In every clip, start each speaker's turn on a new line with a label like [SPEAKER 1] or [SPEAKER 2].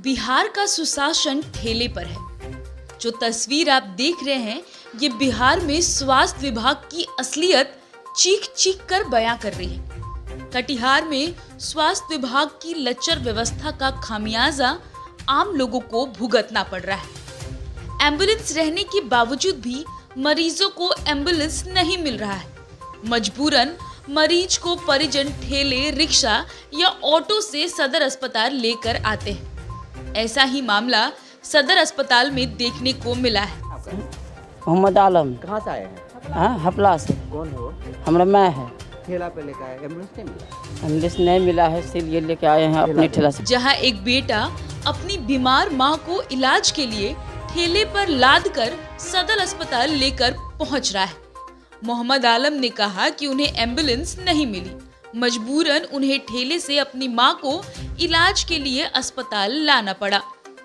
[SPEAKER 1] बिहार का सुशासन ठेले पर है। जो तस्वीर आप देख रहे हैं ये बिहार में स्वास्थ्य विभाग की असलियत चीख चीख कर बयां कर रही है। कटिहार में स्वास्थ्य विभाग की लचर व्यवस्था का खामियाजा आम लोगों को भुगतना पड़ रहा है। एम्बुलेंस रहने के बावजूद भी मरीजों को एम्बुलेंस नहीं मिल रहा है। मजबूरन मरीज को परिजन ठेले, रिक्शा या ऑटो से सदर अस्पताल लेकर आते हैं। ऐसा ही मामला सदर अस्पताल में देखने को मिला है।
[SPEAKER 2] मोहम्मद आलम।
[SPEAKER 3] कहाँ से आए हैं?
[SPEAKER 2] हाँ, हपला से।
[SPEAKER 3] कौन हो?
[SPEAKER 2] हमारा मैं है।
[SPEAKER 3] ठेला पे लेकर आए, एम्बुलेंस नहीं मिला?
[SPEAKER 2] एम्बुलेंस नहीं मिला है, इसीलिए लेके आए हैं अपने ठेला से।
[SPEAKER 1] जहाँ एक बेटा अपनी बीमार माँ को इलाज के लिए ठेले पर लाद कर सदर अस्पताल लेकर पहुँच रहा है। मोहम्मद आलम ने कहा कि उन्हें एम्बुलेंस नहीं मिली, मजबूरन उन्हें ठेले से अपनी मां को इलाज के लिए अस्पताल लाना पड़ा।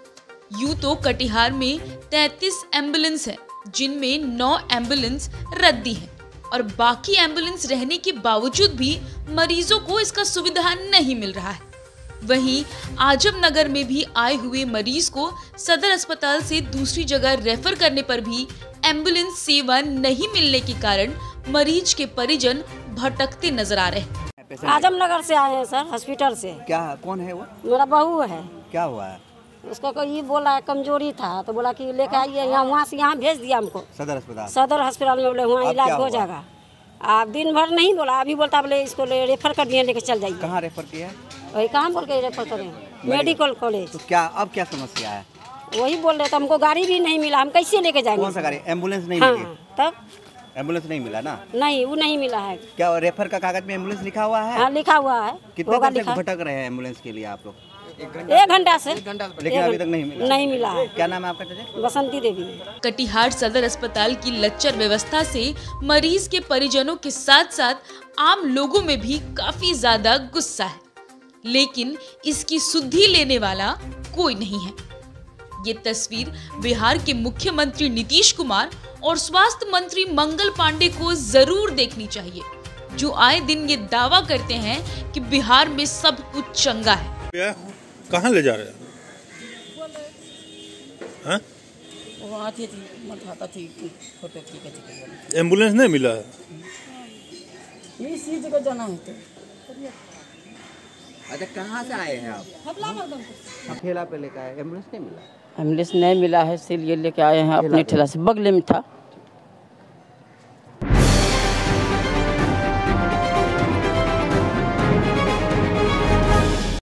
[SPEAKER 1] यूं तो कटिहार में 33 एम्बुलेंस है, जिनमें 9 एम्बुलेंस रद्दी है और बाकी एम्बुलेंस रहने के बावजूद भी मरीजों को इसका सुविधा नहीं मिल रहा है। वहीं आजमनगर में भी आए हुए मरीज को सदर अस्पताल से दूसरी जगह रेफर करने पर भी एम्बुलेंस सेवा नहीं मिलने के कारण मरीज के परिजन भटकते नजर आ रहे हैं।
[SPEAKER 4] आजमनगर से आए हैं सर, हॉस्पिटल से।
[SPEAKER 3] क्या, कौन है वो?
[SPEAKER 4] मेरा बहू है।
[SPEAKER 3] क्या हुआ है?
[SPEAKER 4] उसको कोई बोला कमजोरी था तो बोला कि लेकर आइए यहाँ, वहाँ से यहाँ भेज दिया हमको
[SPEAKER 3] सदर अस्पताल।
[SPEAKER 4] सदर अस्पताल में बोले वहाँ इलाज हो जाएगा। आप दिन भर नहीं बोला, अभी बोलता बोले इसको रेफर कर दिए, लेके चल जाइए।
[SPEAKER 3] कहाँ रेफर किया?
[SPEAKER 4] वही कहाँ बोल के रेफर करें, मेडिकल कॉलेज।
[SPEAKER 3] तो क्या अब क्या समस्या है?
[SPEAKER 4] वही बोल रहे थे, हमको गाड़ी भी नहीं मिला, हम कैसे लेके जाएंगे?
[SPEAKER 3] कौन सा गाड़ी? एम्बुलेंस नहीं
[SPEAKER 4] हाँ,
[SPEAKER 3] मिली?
[SPEAKER 4] तब
[SPEAKER 3] एम्बुलेंस नहीं मिला ना?
[SPEAKER 4] नहीं, वो नहीं मिला है।
[SPEAKER 3] क्या रेफर का कागज में एम्बुलेंस लिखा हुआ है?
[SPEAKER 4] हाँ, लिखा हुआ है।
[SPEAKER 3] कितने देर से भटक रहे हैं एम्बुलेंस के लिए आप लोग?
[SPEAKER 4] 1 घंटा से।
[SPEAKER 3] लेकिन अभी तक नहीं मिला?
[SPEAKER 4] नहीं मिला है।
[SPEAKER 3] क्या नाम है आपका चाचा?
[SPEAKER 4] बसंती देवी।
[SPEAKER 1] कटिहार सदर अस्पताल की लच्चर व्यवस्था से मरीज के परिजनों के साथ साथ आम लोगों में भी काफी ज्यादा गुस्सा है, लेकिन इसकी सुधि लेने वाला कोई नहीं है। ये तस्वीर बिहार के मुख्यमंत्री नीतीश कुमार और स्वास्थ्य मंत्री मंगल पांडे को जरूर देखनी चाहिए, जो आए दिन ये दावा करते हैं कि बिहार में सब कुछ चंगा है।
[SPEAKER 5] कहाँ ले जा रहे हैं? हाँ? एम्बुलेंस नहीं मिला है?
[SPEAKER 4] इसी जगह जाना है तो।
[SPEAKER 3] अच्छा, कहाँ से आए हैं आप? ठेला पे लेकर आए, एम्बुलेंस नहीं मिला?
[SPEAKER 2] एम्बुलेंस नहीं मिला है, इसीलिए लेके आए हैं अपने ठेला से। बगल में था।